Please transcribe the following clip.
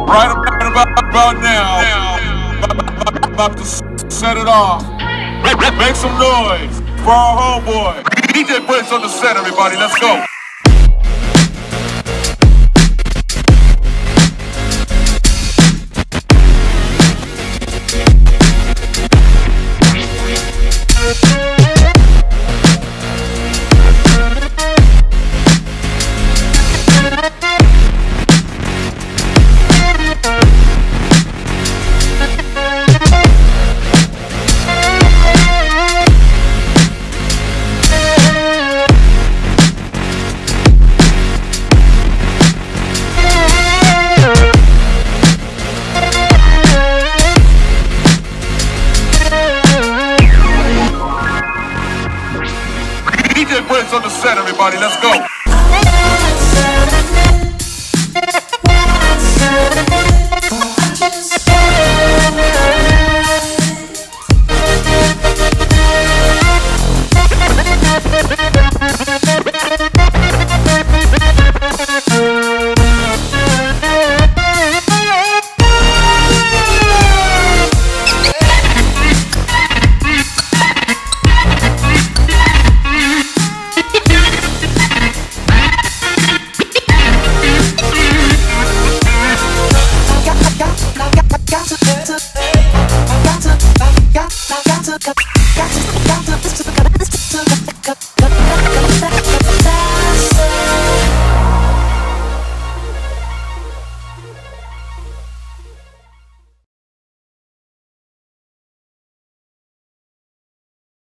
Right about now, about to set it off. Make some noise for our homeboy. DJ Prince on the set, everybody. Let's go. DJ Prince on the set, everybody. Let's go. Got to